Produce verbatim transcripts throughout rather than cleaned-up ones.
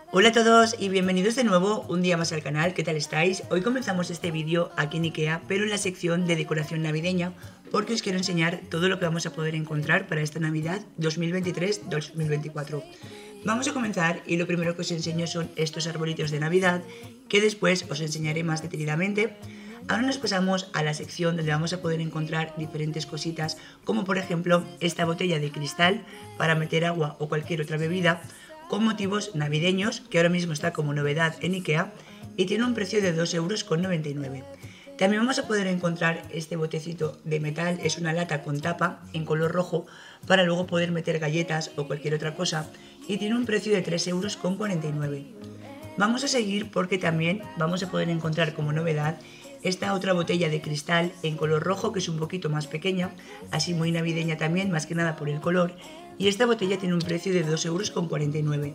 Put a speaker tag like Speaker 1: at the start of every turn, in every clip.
Speaker 1: Hola a todos y bienvenidos de nuevo un día más al canal. ¿Qué tal estáis? Hoy comenzamos este vídeo aquí en IKEA, pero en la sección de decoración navideña, porque os quiero enseñar todo lo que vamos a poder encontrar para esta Navidad dos mil veintitrés dos mil veinticuatro. Vamos a comenzar y lo primero que os enseño son estos arbolitos de Navidad, que después os enseñaré más detenidamente. Ahora nos pasamos a la sección donde vamos a poder encontrar diferentes cositas, como por ejemplo esta botella de cristal para meter agua o cualquier otra bebida, con motivos navideños, que ahora mismo está como novedad en IKEA y tiene un precio de dos euros con noventa y nueve. También vamos a poder encontrar este botecito de metal, es una lata con tapa en color rojo para luego poder meter galletas o cualquier otra cosa y tiene un precio de tres euros con cuarenta y nueve. Vamos a seguir porque también vamos a poder encontrar como novedad esta otra botella de cristal en color rojo, que es un poquito más pequeña, así muy navideña también, más que nada por el color, y esta botella tiene un precio de dos euros con cuarenta y nueve.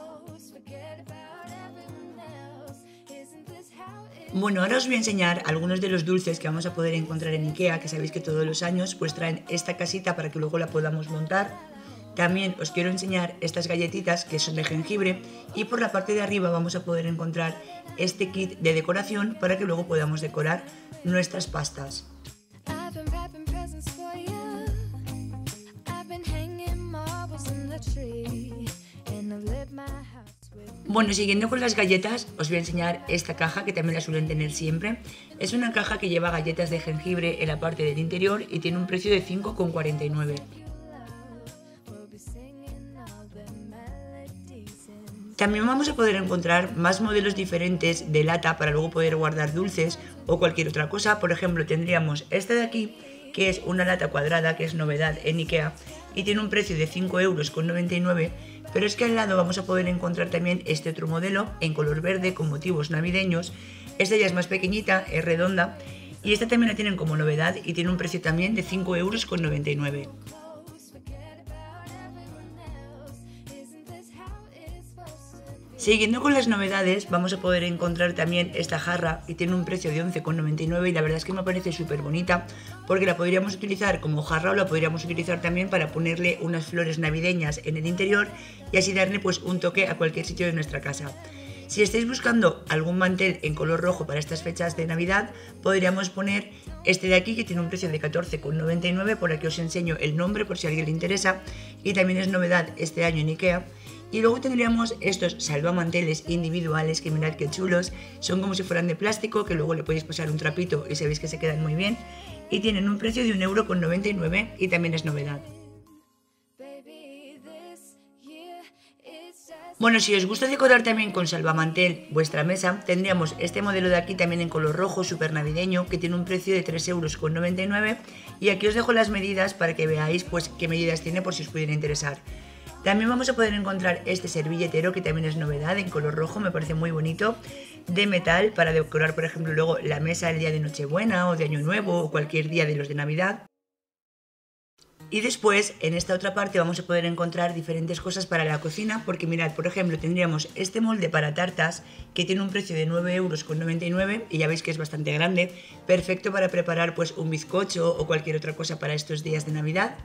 Speaker 1: Bueno, ahora os voy a enseñar algunos de los dulces que vamos a poder encontrar en IKEA, que sabéis que todos los años pues traen esta casita para que luego la podamos montar. También os quiero enseñar estas galletitas que son de jengibre y por la parte de arriba vamos a poder encontrar este kit de decoración para que luego podamos decorar nuestras pastas. Bueno, siguiendo con las galletas, os voy a enseñar esta caja que también la suelen tener siempre. Es una caja que lleva galletas de jengibre en la parte del interior y tiene un precio de cinco con cuarenta y nueve. También vamos a poder encontrar más modelos diferentes de lata para luego poder guardar dulces o cualquier otra cosa. Por ejemplo, tendríamos esta de aquí, que es una lata cuadrada, que es novedad en IKEA y tiene un precio de cinco euros con noventa y nueve, pero es que al lado vamos a poder encontrar también este otro modelo en color verde con motivos navideños. Esta ya es más pequeñita, es redonda y esta también la tienen como novedad y tiene un precio también de cinco euros con noventa y nueve. Siguiendo con las novedades, vamos a poder encontrar también esta jarra y tiene un precio de once con noventa y nueve y la verdad es que me parece súper bonita porque la podríamos utilizar como jarra o la podríamos utilizar también para ponerle unas flores navideñas en el interior y así darle pues un toque a cualquier sitio de nuestra casa. Si estáis buscando algún mantel en color rojo para estas fechas de Navidad, podríamos poner este de aquí que tiene un precio de catorce con noventa y nueve, por aquí os enseño el nombre por si a alguien le interesa y también es novedad este año en IKEA. Y luego tendríamos estos salvamanteles individuales que mirad qué chulos, son como si fueran de plástico, que luego le podéis pasar un trapito y sabéis que se quedan muy bien y tienen un precio de un euro con noventa y nueve y también es novedad. Bueno, si os gusta decorar también con salvamantel vuestra mesa, tendríamos este modelo de aquí también en color rojo, súper navideño, que tiene un precio de tres euros con noventa y nueve y aquí os dejo las medidas para que veáis pues qué medidas tiene por si os pudiera interesar. También vamos a poder encontrar este servilletero que también es novedad en color rojo, me parece muy bonito, de metal para decorar por ejemplo luego la mesa el día de Nochebuena o de Año Nuevo o cualquier día de los de Navidad. Y después en esta otra parte vamos a poder encontrar diferentes cosas para la cocina porque mirad, por ejemplo tendríamos este molde para tartas que tiene un precio de nueve euros con noventa y nueve y ya veis que es bastante grande, perfecto para preparar pues un bizcocho o cualquier otra cosa para estos días de Navidad.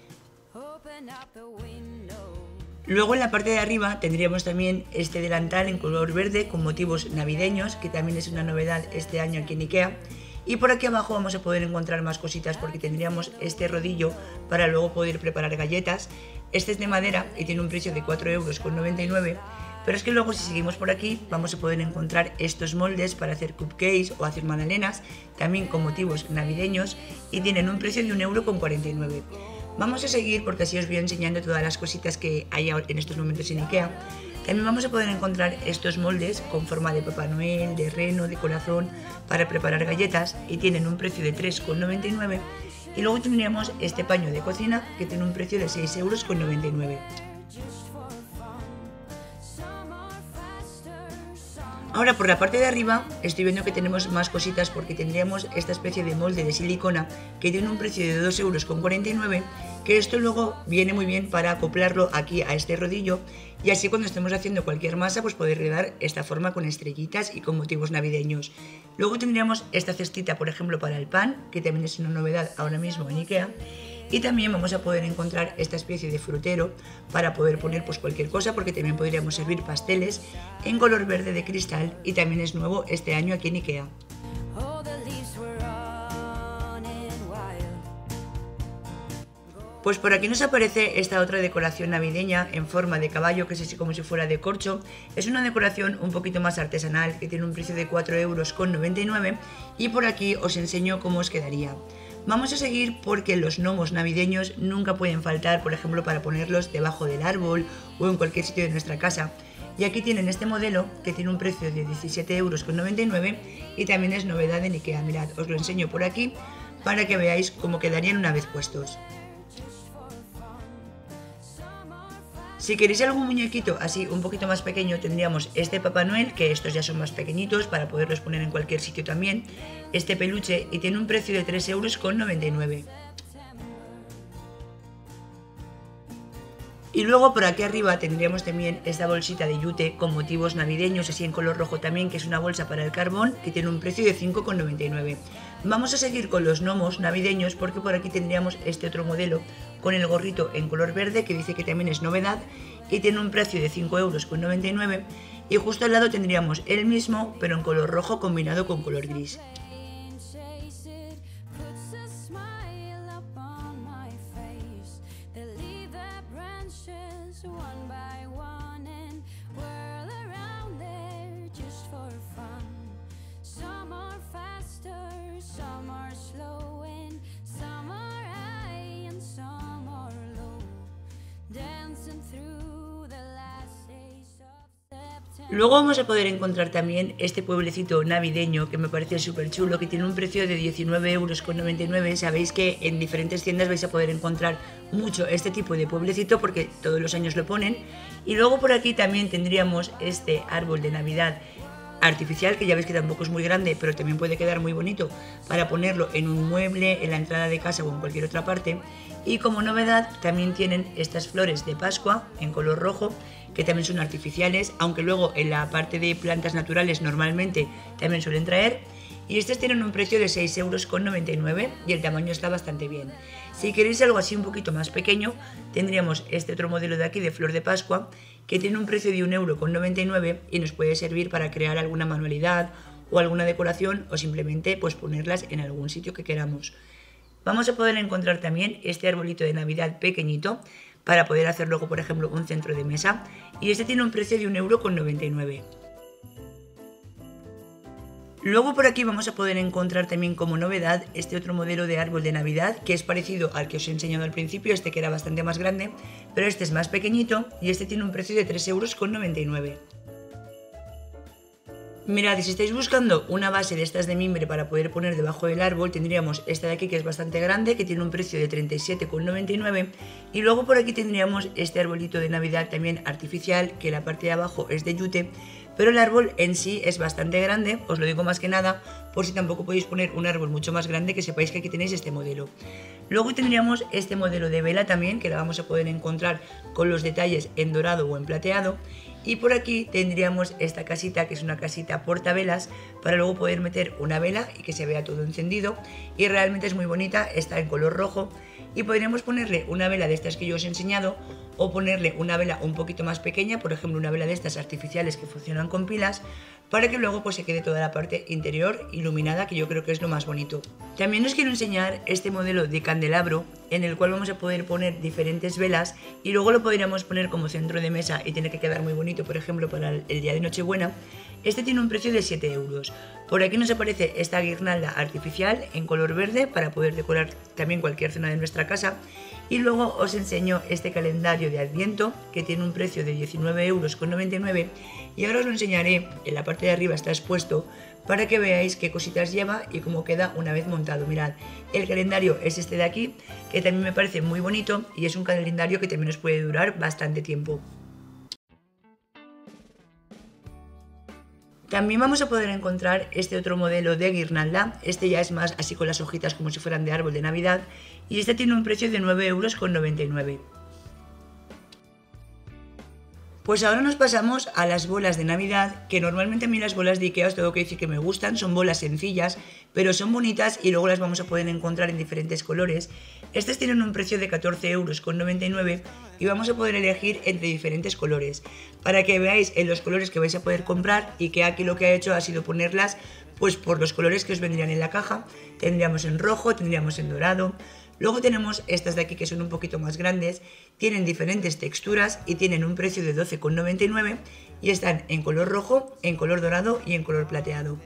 Speaker 1: Luego en la parte de arriba tendríamos también este delantal en color verde con motivos navideños, que también es una novedad este año aquí en IKEA. Y por aquí abajo vamos a poder encontrar más cositas porque tendríamos este rodillo para luego poder preparar galletas. Este es de madera y tiene un precio de cuatro euros con noventa y nueve. Pero es que luego si seguimos por aquí vamos a poder encontrar estos moldes para hacer cupcakes o hacer magdalenas, también con motivos navideños y tienen un precio de un euro con cuarenta y nueve. Vamos a seguir porque así os voy enseñando todas las cositas que hay en estos momentos en IKEA. También vamos a poder encontrar estos moldes con forma de Papá Noel, de reno, de corazón para preparar galletas y tienen un precio de tres con noventa y nueve. Y luego tendríamos este paño de cocina que tiene un precio de seis euros con noventa y nueve. Ahora por la parte de arriba estoy viendo que tenemos más cositas porque tendríamos esta especie de molde de silicona que tiene un precio de dos euros con cuarenta y nueve, que esto luego viene muy bien para acoplarlo aquí a este rodillo y así cuando estemos haciendo cualquier masa pues poder dar esta forma con estrellitas y con motivos navideños. Luego tendríamos esta cestita por ejemplo para el pan, que también es una novedad ahora mismo en IKEA. Y también vamos a poder encontrar esta especie de frutero para poder poner pues cualquier cosa, porque también podríamos servir pasteles en color verde de cristal, y también es nuevo este año aquí en IKEA. Pues por aquí nos aparece esta otra decoración navideña en forma de caballo, que es así como si fuera de corcho. Es una decoración un poquito más artesanal, que tiene un precio de cuatro euros con noventa y nueve, y por aquí os enseño cómo os quedaría. Vamos a seguir porque los gnomos navideños nunca pueden faltar, por ejemplo, para ponerlos debajo del árbol o en cualquier sitio de nuestra casa. Y aquí tienen este modelo que tiene un precio de diecisiete euros con noventa y nueve y también es novedad en IKEA. Mirad, os lo enseño por aquí para que veáis cómo quedarían una vez puestos. Si queréis algún muñequito así un poquito más pequeño, tendríamos este Papá Noel, que estos ya son más pequeñitos para poderlos poner en cualquier sitio también, este peluche, y tiene un precio de tres euros con noventa y nueve. Y luego por aquí arriba tendríamos también esta bolsita de yute con motivos navideños, así en color rojo también, que es una bolsa para el carbón, que tiene un precio de cinco con noventa y nueve. Vamos a seguir con los gnomos navideños porque por aquí tendríamos este otro modelo con el gorrito en color verde, que dice que también es novedad y tiene un precio de cinco euros con noventa y nueve, y justo al lado tendríamos el mismo pero en color rojo combinado con color gris. Luego vamos a poder encontrar también este pueblecito navideño que me parece súper chulo, que tiene un precio de diecinueve euros con noventa y nueve. Sabéis que en diferentes tiendas vais a poder encontrar mucho este tipo de pueblecito porque todos los años lo ponen. Y luego por aquí también tendríamos este árbol de Navidad artificial, que ya veis que tampoco es muy grande, pero también puede quedar muy bonito para ponerlo en un mueble, en la entrada de casa o en cualquier otra parte. Y como novedad también tienen estas flores de Pascua en color rojo, que también son artificiales, aunque luego en la parte de plantas naturales normalmente también suelen traer. Y estas tienen un precio de seis euros con noventa y nueve y el tamaño está bastante bien. Si queréis algo así un poquito más pequeño, tendríamos este otro modelo de aquí de flor de Pascua, que tiene un precio de un euro con noventa y nueve y nos puede servir para crear alguna manualidad o alguna decoración, o simplemente pues ponerlas en algún sitio que queramos. Vamos a poder encontrar también este arbolito de Navidad pequeñito para poder hacer luego, por ejemplo, un centro de mesa, y este tiene un precio de un euro con noventa y nueve. Luego por aquí vamos a poder encontrar también como novedad este otro modelo de árbol de Navidad, que es parecido al que os he enseñado al principio, este que era bastante más grande, pero este es más pequeñito y este tiene un precio de tres euros con noventa y nueve. Mirad, si estáis buscando una base de estas de mimbre para poder poner debajo del árbol, tendríamos esta de aquí, que es bastante grande, que tiene un precio de treinta y siete con noventa y nueve, y luego por aquí tendríamos este arbolito de Navidad también artificial, que la parte de abajo es de yute, pero el árbol en sí es bastante grande. Os lo digo más que nada por si tampoco podéis poner un árbol mucho más grande, que sepáis que aquí tenéis este modelo. Luego tendríamos este modelo de vela también, que la vamos a poder encontrar con los detalles en dorado o en plateado. Y por aquí tendríamos esta casita, que es una casita portavelas, para luego poder meter una vela y que se vea todo encendido. Y realmente es muy bonita, está en color rojo. Y podríamos ponerle una vela de estas que yo os he enseñado, o ponerle una vela un poquito más pequeña, por ejemplo una vela de estas artificiales que funcionan con pilas, para que luego pues se quede toda la parte interior iluminada, que yo creo que es lo más bonito. También os quiero enseñar este modelo de candelabro, en el cual vamos a poder poner diferentes velas y luego lo podríamos poner como centro de mesa y tiene que quedar muy bonito, por ejemplo para el día de Nochebuena. Este tiene un precio de siete euros. Por aquí nos aparece esta guirnalda artificial en color verde para poder decorar también cualquier zona de nuestra casa. Y luego os enseño este calendario de Adviento, que tiene un precio de diecinueve euros con noventa y nueve, y ahora os lo enseñaré. En la parte de arriba está expuesto para que veáis qué cositas lleva y cómo queda una vez montado. Mirad, el calendario es este de aquí, que también me parece muy bonito y es un calendario que también os puede durar bastante tiempo. También vamos a poder encontrar este otro modelo de guirnalda. Este ya es más así con las hojitas como si fueran de árbol de Navidad, y este tiene un precio de nueve euros con noventa y nueve. Pues ahora nos pasamos a las bolas de Navidad, que normalmente a mí las bolas de Ikea os tengo que decir que me gustan, son bolas sencillas, pero son bonitas y luego las vamos a poder encontrar en diferentes colores. Estas tienen un precio de catorce euros con noventa y nueve y vamos a poder elegir entre diferentes colores, para que veáis en los colores que vais a poder comprar. Ikea aquí lo que ha hecho ha sido ponerlas pues por los colores que os vendrían en la caja. Tendríamos en rojo, tendríamos en dorado. Luego tenemos estas de aquí que son un poquito más grandes, tienen diferentes texturas y tienen un precio de doce con noventa y nueve y están en color rojo, en color dorado y en color plateado.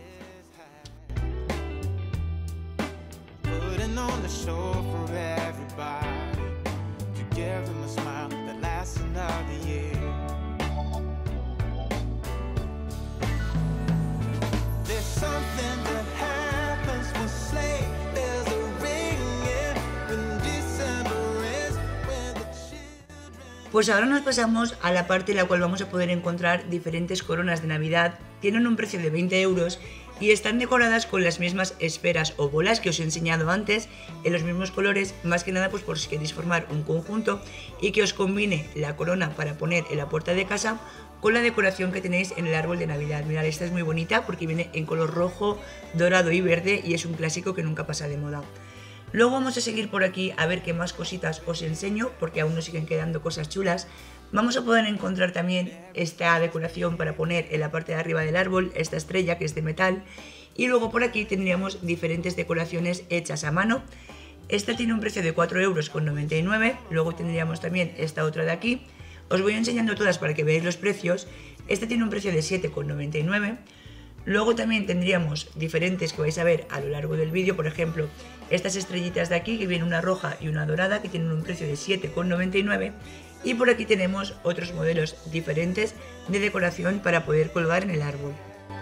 Speaker 1: Pues ahora nos pasamos a la parte en la cual vamos a poder encontrar diferentes coronas de Navidad. Tienen un precio de veinte euros y están decoradas con las mismas esferas o bolas que os he enseñado antes, en los mismos colores, más que nada pues por si queréis formar un conjunto y que os combine la corona para poner en la puerta de casa con la decoración que tenéis en el árbol de Navidad. Mirad, esta es muy bonita porque viene en color rojo, dorado y verde y es un clásico que nunca pasa de moda. Luego vamos a seguir por aquí a ver qué más cositas os enseño, porque aún nos siguen quedando cosas chulas. Vamos a poder encontrar también esta decoración para poner en la parte de arriba del árbol, esta estrella que es de metal. Y luego por aquí tendríamos diferentes decoraciones hechas a mano. Esta tiene un precio de cuatro euros con noventa y nueve, luego tendríamos también esta otra de aquí. Os voy enseñando todas para que veáis los precios. Esta tiene un precio de siete con noventa y nueve. Luego también tendríamos diferentes que vais a ver a lo largo del vídeo, por ejemplo, estas estrellitas de aquí, que viene una roja y una dorada, que tienen un precio de siete con noventa y nueve. Y por aquí tenemos otros modelos diferentes de decoración para poder colgar en el árbol.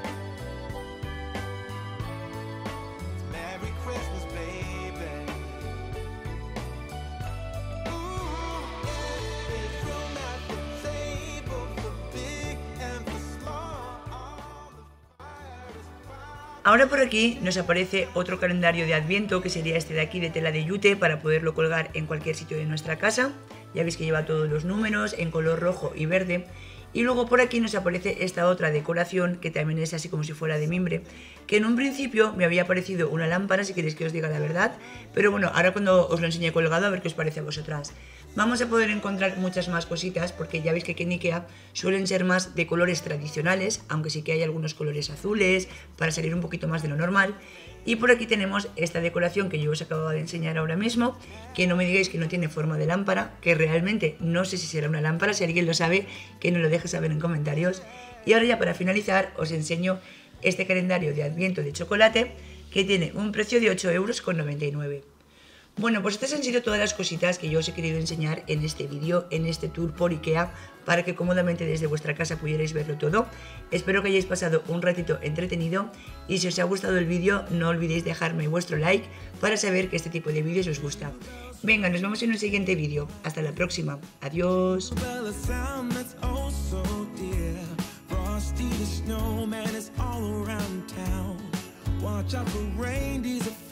Speaker 1: Ahora por aquí nos aparece otro calendario de Adviento, que sería este de aquí de tela de yute, para poderlo colgar en cualquier sitio de nuestra casa. Ya veis que lleva todos los números en color rojo y verde. Y luego por aquí nos aparece esta otra decoración, que también es así como si fuera de mimbre, que en un principio me había parecido una lámpara, si queréis que os diga la verdad, pero bueno, ahora cuando os lo enseñe colgado a ver qué os parece a vosotras. Vamos a poder encontrar muchas más cositas, porque ya veis que aquí en Ikea suelen ser más de colores tradicionales, aunque sí que hay algunos colores azules, para salir un poquito más de lo normal. Y por aquí tenemos esta decoración que yo os acabo de enseñar ahora mismo, que no me digáis que no tiene forma de lámpara, que realmente no sé si será una lámpara, si alguien lo sabe, que nos lo deje saber en comentarios. Y ahora ya para finalizar os enseño este calendario de Adviento de chocolate, que tiene un precio de ocho euros con noventa y nueve. Bueno, pues estas han sido todas las cositas que yo os he querido enseñar en este vídeo, en este tour por Ikea, para que cómodamente desde vuestra casa pudierais verlo todo. Espero que hayáis pasado un ratito entretenido y si os ha gustado el vídeo no olvidéis dejarme vuestro like para saber que este tipo de vídeos os gusta. Venga, nos vemos en un siguiente vídeo. Hasta la próxima. Adiós. Watch out for reindeers.